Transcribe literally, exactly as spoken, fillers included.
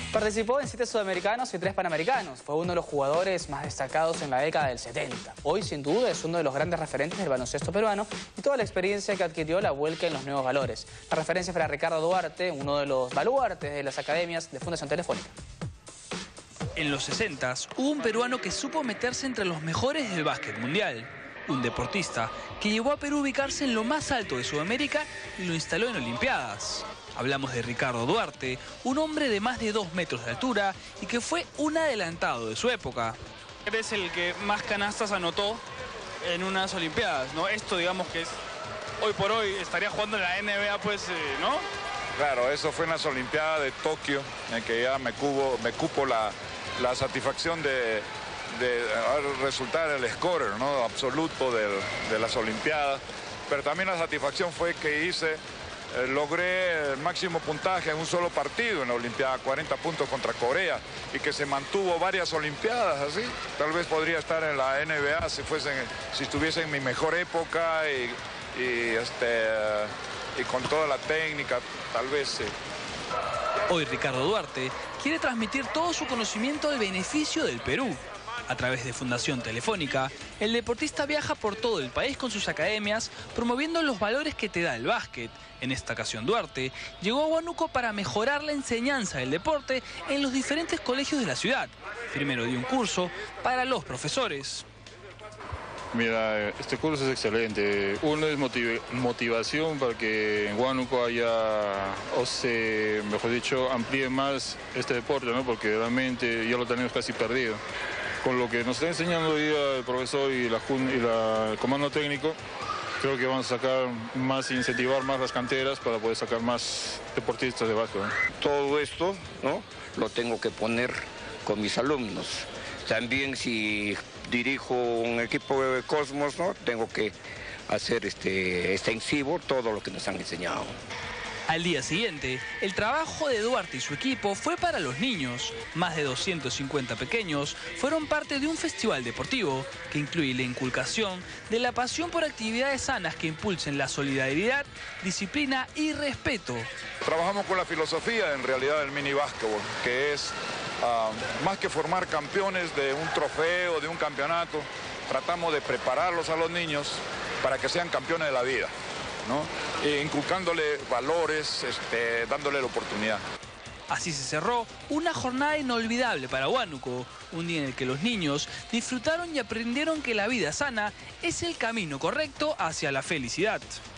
Participó en siete sudamericanos y tres panamericanos. Fue uno de los jugadores más destacados en la década del setenta. Hoy, sin duda, es uno de los grandes referentes del baloncesto peruano y toda la experiencia que adquirió la vuelca en los nuevos valores. La referencia para Ricardo Duarte, uno de los baluartes de las academias de Fundación Telefónica. En los sesentas hubo un peruano que supo meterse entre los mejores del básquet mundial. Un deportista que llevó a Perú a ubicarse en lo más alto de Sudamérica y lo instaló en Olimpiadas. Hablamos de Ricardo Duarte, un hombre de más de dos metros de altura y que fue un adelantado de su época. Eres el que más canastas anotó en unas Olimpiadas, ¿no? Esto, digamos que es, hoy por hoy estaría jugando en la N B A, pues, eh, ¿no? Claro, eso fue en las Olimpiadas de Tokio, en que ya me, cubo, me cupo la, la satisfacción de, de resultar el scorer, ¿no?, absoluto de, de las Olimpiadas. Pero también la satisfacción fue que hice, eh, logré el máximo puntaje en un solo partido en la Olimpiada, cuarenta puntos contra Corea, y que se mantuvo varias Olimpiadas así. Tal vez podría estar en la N B A si, fuesen, si estuviese en mi mejor época y, y, este, y con toda la técnica, tal vez sí. Hoy Ricardo Duarte quiere transmitir todo su conocimiento al beneficio del Perú. A través de Fundación Telefónica, el deportista viaja por todo el país con sus academias, promoviendo los valores que te da el básquet. En esta ocasión, Duarte llegó a Huánuco para mejorar la enseñanza del deporte en los diferentes colegios de la ciudad. Primero dio un curso para los profesores. Mira, este curso es excelente. Uno es motiv motivación para que en Huánuco haya, o se, mejor dicho, amplíe más este deporte, ¿no? Porque realmente ya lo tenemos casi perdido. Con lo que nos está enseñando hoy día el profesor y, la, y la, el comando técnico, creo que vamos a sacar más, incentivar más las canteras para poder sacar más deportistas de básquet, ¿no? Todo esto, ¿no?, lo tengo que poner con mis alumnos. También si dirijo un equipo de Cosmos, ¿no?, tengo que hacer este, extensivo todo lo que nos han enseñado. Al día siguiente, el trabajo de Duarte y su equipo fue para los niños. Más de doscientos cincuenta pequeños fueron parte de un festival deportivo que incluye la inculcación de la pasión por actividades sanas que impulsen la solidaridad, disciplina y respeto. Trabajamos con la filosofía, en realidad, del mini básquetbol, que es uh, más que formar campeones de un trofeo, de un campeonato, tratamos de prepararlos a los niños para que sean campeones de la vida, ¿no? E inculcándole valores, este, dándole la oportunidad. Así se cerró una jornada inolvidable para Huánuco, un día en el que los niños disfrutaron y aprendieron que la vida sana es el camino correcto hacia la felicidad.